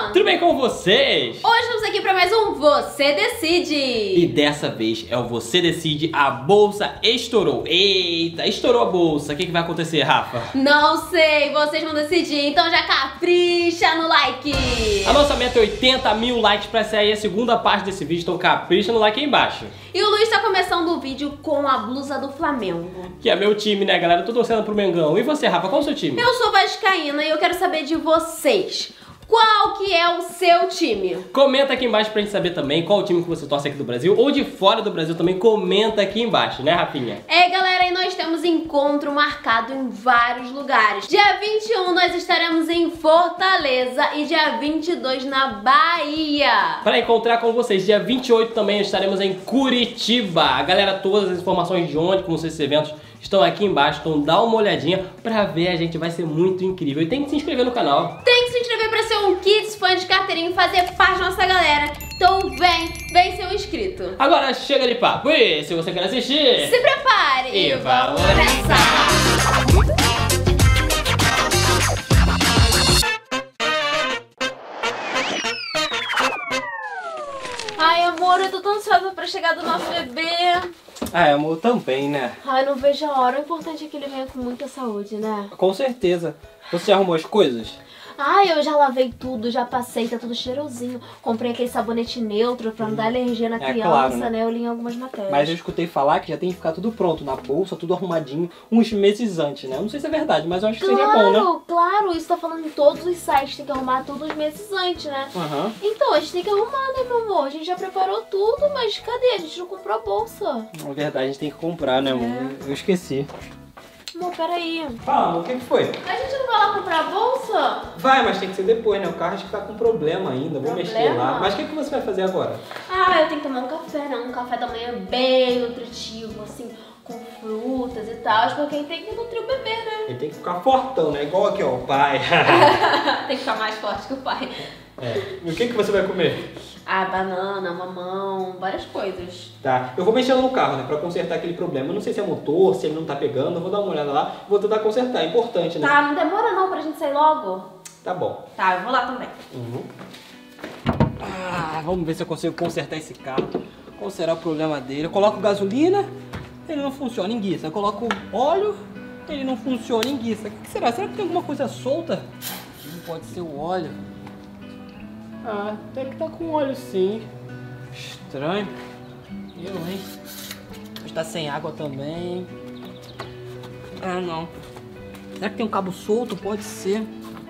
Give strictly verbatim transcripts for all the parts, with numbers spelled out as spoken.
Luan! Tudo bem com vocês? Hoje estamos aqui para mais um Você Decide! E dessa vez é o Você Decide, a bolsa estourou. Eita, estourou a bolsa. O que, que vai acontecer, Rafa? Não sei, vocês vão decidir, então já capricha no like! A nossa meta é oitenta mil likes pra sair a segunda parte desse vídeo, então capricha no like aí embaixo. E o Luiz está começando o vídeo com a blusa do Flamengo. Que é meu time, né, galera? Eu tô torcendo pro Mengão. E você, Rafa, qual é o seu time? Eu sou vascaína e eu quero saber de vocês. Qual que é o seu time? Comenta aqui embaixo pra gente saber também qual o time que você torce aqui do Brasil ou de fora do Brasil também. Comenta aqui embaixo, né, Rafinha? É, galera, e nós temos encontro marcado em vários lugares. Dia vinte e um nós estaremos em Fortaleza e dia vinte e dois na Bahia. Para encontrar com vocês, dia vinte e oito também estaremos em Curitiba. Galera, todas as informações de onde, como esses eventos estão aqui embaixo, então dá uma olhadinha pra ver, a gente vai ser muito incrível. E tem que se inscrever no canal. Tem que se inscrever pra ser um Kids fã de carteirinha e fazer parte da nossa galera. Então vem, vem ser um inscrito. Agora chega de papo e se você quer assistir, se prepare e, e vamos começar. Ai, amor, eu tô tão ansiosa pra chegar do nosso bebê. Ah, amor, também, né? Ai, não vejo a hora. O importante é que ele venha com muita saúde, né? Com certeza. Você arrumou as coisas? Ai, eu já lavei tudo, já passei, tá tudo cheirosinho. Comprei aquele sabonete neutro pra não dar alergia na É, criança, claro, né? né? Eu li em algumas matérias. Mas eu escutei falar que já tem que ficar tudo pronto na bolsa, tudo arrumadinho, uns meses antes, né? Eu não sei se é verdade, mas eu acho que Claro, seria bom, né? claro, isso tá falando em todos os sites, tem que arrumar tudo uns meses antes, né? Aham. Então, a gente tem que arrumar, né, meu amor? A gente já preparou tudo, mas cadê? A gente não comprou a bolsa. É verdade, a gente tem que comprar, né, amor? É. Eu esqueci. Amor, peraí. Fala, amor, o que que foi? A gente não vai lá comprar a bolsa? Vai, mas tem que ser depois, né? O carro acho que tá com problema ainda, vou mexer Problema? lá. Mas o que que você vai fazer agora? Ah, eu tenho que tomar um café, né? Um café da manhã bem nutritivo, assim, com frutas e tal, porque tem que nutrir o bebê, né? Ele tem que ficar fortão, né? Igual aqui, ó, o pai. Tem que ficar mais forte que o pai. É. E o que que você vai comer? Ah, banana, mamão, várias coisas. Tá, eu vou mexer no carro, né, pra consertar aquele problema. Eu não sei se é motor, se ele não tá pegando, eu vou dar uma olhada lá, vou tentar consertar, é importante, né? Tá, não demora não pra gente sair logo? Tá bom. Tá, eu vou lá também. Uhum. Ah, vamos ver se eu consigo consertar esse carro. Qual será o problema dele? Eu coloco gasolina, ele não funciona, enguiça. Eu coloco óleo, ele não funciona, enguiça. O que será? Será que tem alguma coisa solta? Não pode ser o óleo. Ah, até que tá com óleo sim. Estranho. Eu, hein? Está sem água também. Ah, não. Será que tem um cabo solto? Pode ser.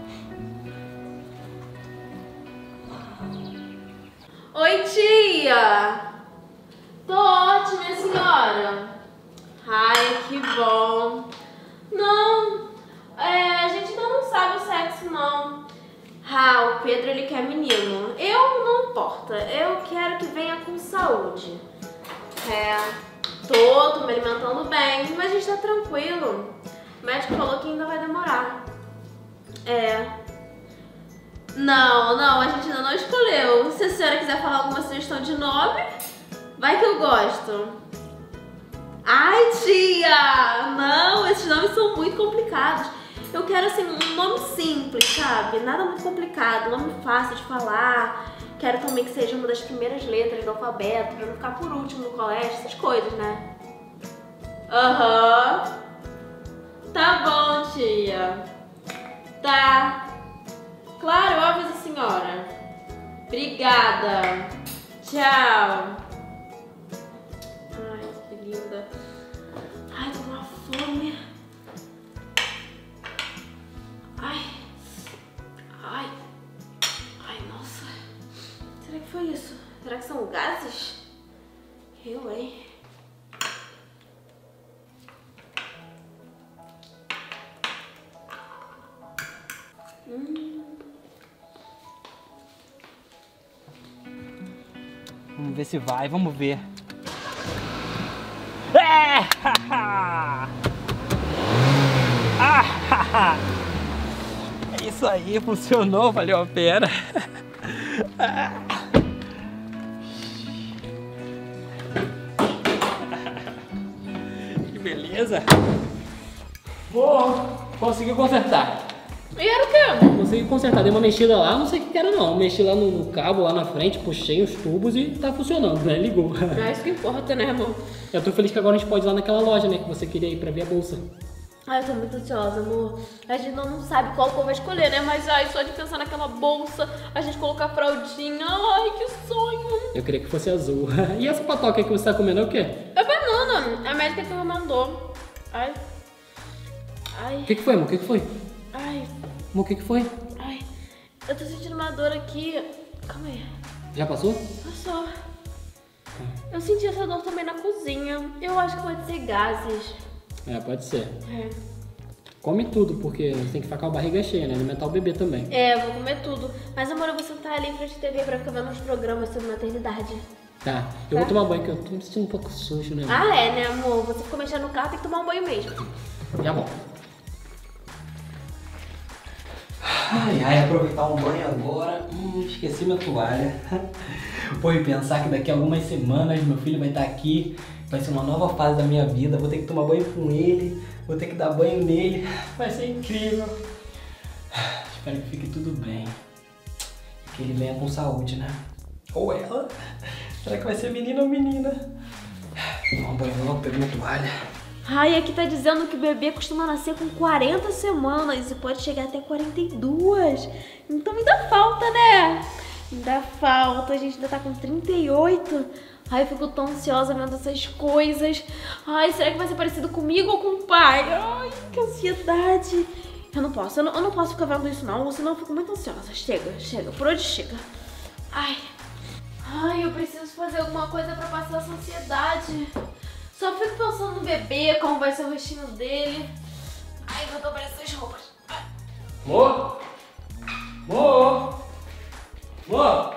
Oi, tia! Tô ótima, senhora. Ai, que bom. Não, é, a gente ainda não sabe o sexo, não. Ah, o Pedro, ele quer menino. Eu não importa, eu quero que venha com saúde. É, tô, tô me alimentando bem, mas a gente tá tranquilo. O médico falou que ainda vai demorar. É. Não, não, a gente ainda não escolheu. Se a senhora quiser falar alguma sugestão de nome, vai que eu gosto. Ai, tia! Não, esses nomes são muito complicados. Eu quero, assim, um nome simples, sabe? Nada muito complicado, um nome fácil de falar. Quero também que seja uma das primeiras letras do alfabeto, pra não ficar por último no colégio, essas coisas, né? Aham. Uhum. Tá bom, tia. Tá. Claro, eu aviso a senhora. Obrigada. Tchau. Ai, que linda. Ai, tô com uma fome. Ai. Ai. Ai, nossa. Será que foi isso? Será que são gases? Eu, hein? Hum. Vamos ver se vai, vamos ver. É! Ah, é isso aí, funcionou, valeu a pena. Que beleza. Bom, conseguiu consertar. E era o quê? Consegui consertar, dei uma mexida lá, não sei o que era não. Mexi lá no cabo, lá na frente, puxei os tubos e tá funcionando, né? Ligou. É isso que importa, né, amor? Eu tô feliz que agora a gente pode ir lá naquela loja, né? Que você queria ir pra ver a bolsa. Ai, eu tô muito ansiosa, amor. A gente não, não sabe qual cor vai escolher, né? Mas, ai, só de pensar naquela bolsa, a gente colocar a fraldinha. Ai, que sonho. Eu queria que fosse azul. E essa patoca aí que você tá comendo é o quê? É banana. A médica que me mandou. Ai. Ai. O que que foi, amor? O que que foi? Ai. Amor, o que que foi? Ai. Eu tô sentindo uma dor aqui. Calma aí. Já passou? Passou. Eu senti essa dor também na cozinha. Eu acho que pode ser gases. É, pode ser. É. Come tudo, porque você tem que ficar com a barriga cheia, né? Alimentar o bebê também. É, eu vou comer tudo. Mas, amor, eu vou sentar ali em frente à T V pra ficar vendo uns programas sobre maternidade. Tá, eu Tá. vou tomar banho, que eu tô me sentindo um pouco sujo, né? Ah, é, né, amor? Você ficou mexendo no carro, tem que tomar um banho mesmo. Já bom. Ai, ai, aproveitar um banho agora. Hum, esqueci minha toalha. Foi pensar que daqui a algumas semanas meu filho vai estar aqui. Vai ser uma nova fase da minha vida. Vou ter que tomar banho com ele. Vou ter que dar banho nele. Vai ser incrível. Espero que fique tudo bem. Que ele venha com saúde, né? Ou ela. Será que vai ser menino ou menina? Tomar um banho logo, pegar minha toalha. Ai, aqui tá dizendo que o bebê costuma nascer com quarenta semanas e pode chegar até quarenta e duas. Então ainda falta, né? Ainda falta, a gente ainda tá com trinta e oito. Ai, eu fico tão ansiosa vendo essas coisas. Ai, será que vai ser parecido comigo ou com o pai? Ai, que ansiedade. Eu não posso, eu não, eu não posso ficar vendo isso não, senão eu fico muito ansiosa. Chega, chega, por hoje chega. Ai, ai, eu preciso fazer alguma coisa pra passar essa ansiedade. Só fico pensando no bebê, como vai ser o rostinho dele. Ai, vou dobrar essas roupas. Amor? Amor? Amor?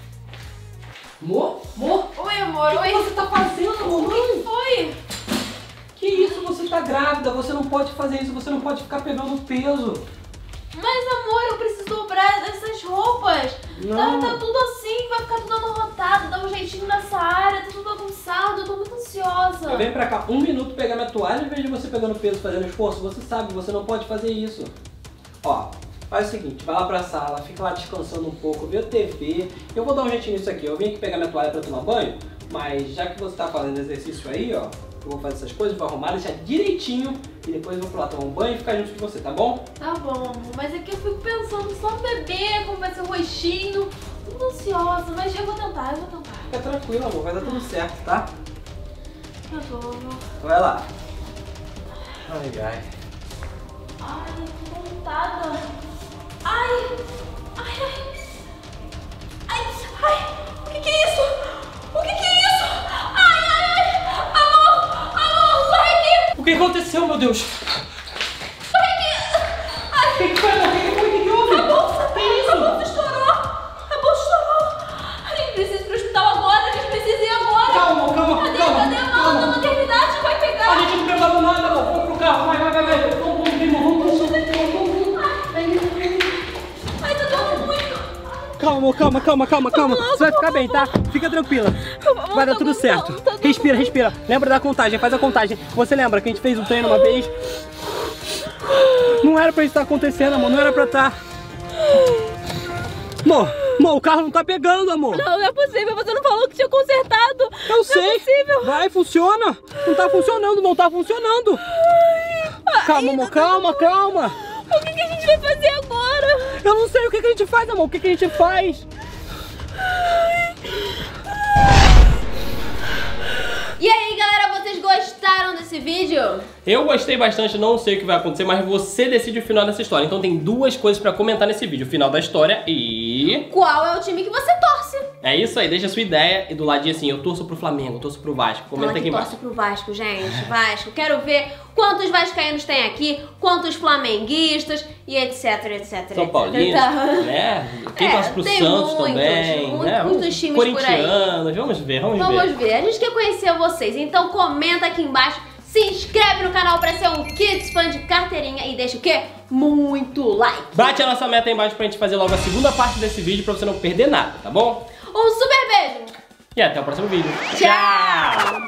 Amor? Amor? Oi, amor, O oi. que você tá fazendo, O que mamãe? foi? Que isso? Você tá grávida. Você não pode fazer isso. Você não pode ficar pegando peso. Mas, amor, eu preciso dobrar essas roupas. Não. Tá, tá tudo assim, vai ficar tudo amarrotado, dá um jeitinho nessa área, tá tudo bagunçado, eu tô muito ansiosa. Vem pra cá um minuto pegar minha toalha em vez de você pegando peso, fazendo esforço. Você sabe, você não pode fazer isso. Ó, faz o seguinte, vai lá pra sala, fica lá descansando um pouco, vê a T V. Eu vou dar um jeitinho nisso aqui. Eu vim aqui pegar minha toalha pra tomar banho, mas já que você tá fazendo exercício aí, ó, eu vou fazer essas coisas, vou arrumar, deixar direitinho e depois eu vou pra lá tomar um banho e ficar junto com você, tá bom? Tá bom, amor, mas é que eu fico pensando só no bebê, como vai ser o rostinho. Tô ansiosa, mas eu vou tentar, eu vou tentar. Fica tranquilo, amor, vai dar tudo certo, tá? Tá bom, amor. Vai lá. Ai, ai. Ai, que montada. Ai, ai, ai. Ai, ai, o que que é isso? O que que é isso? Ai, ai, ai. Amor, amor, corre aqui. O que aconteceu, meu Deus? Corre aqui. Ai, O que que foi, amor? O que que foi? O que que houve? a bolsa, Que isso? a bolsa estourou. A bolsa estourou. A gente precisa ir pro hospital agora, a gente precisa ir agora. Calma, calma, Cadê, calma, cadê a mala calma. da maternidade? Vai pegar. A gente não preparou nada, amor. Vamos pro carro, vai, vai, vai, vai. Vamos, vamos, vamos, vamos, vamos, vamos, vamos. Ai, tá doendo muito. Calma, amor, calma, calma, calma, calma. Você vai ficar bem, tá? Fica tranquila. Vai dar tudo certo. Respira, respira. Lembra da contagem, faz a contagem. Você lembra que a gente fez um treino uma vez? Não era pra isso estar acontecendo, amor. Não era pra estar. Amor, amor, o carro não tá pegando, amor. Não, não é possível. Você não falou que tinha consertado. Eu sei. Não é possível. Vai, funciona. Não tá funcionando, não tá funcionando. Calma, amor, calma, calma. O que, que a gente vai fazer agora? Eu não sei o que, que a gente faz, amor. O que, que a gente faz? E aí, galera, vocês gostaram desse vídeo? Eu gostei bastante, não sei o que vai acontecer, mas você decide o final dessa história. Então tem duas coisas pra comentar nesse vídeo. O final da história e... Qual é o time que você torce? É isso aí, deixa a sua ideia e do ladinho assim, eu torço pro Flamengo, eu torço pro Vasco. Comenta Fala aqui que embaixo. torce pro Vasco, gente. Vasco. Quero ver quantos vascaínos tem aqui, quantos flamenguistas e etc, etc. São Paulinos, Então, né? Quem É, torce pro tem Santos muitos, também, muitos, né? muitos Vamos- times por aí. Corintianos, vamos ver, vamos, Vamos ver. ver. A gente quer conhecer vocês, então comenta aqui embaixo, se inscreve no canal pra ser um Kids fã de carteirinha e deixa o quê? Muito like. Bate a nossa meta aí embaixo pra gente fazer logo a segunda parte desse vídeo pra você não perder nada, tá bom? Um super beijo. E até o próximo vídeo. Tchau.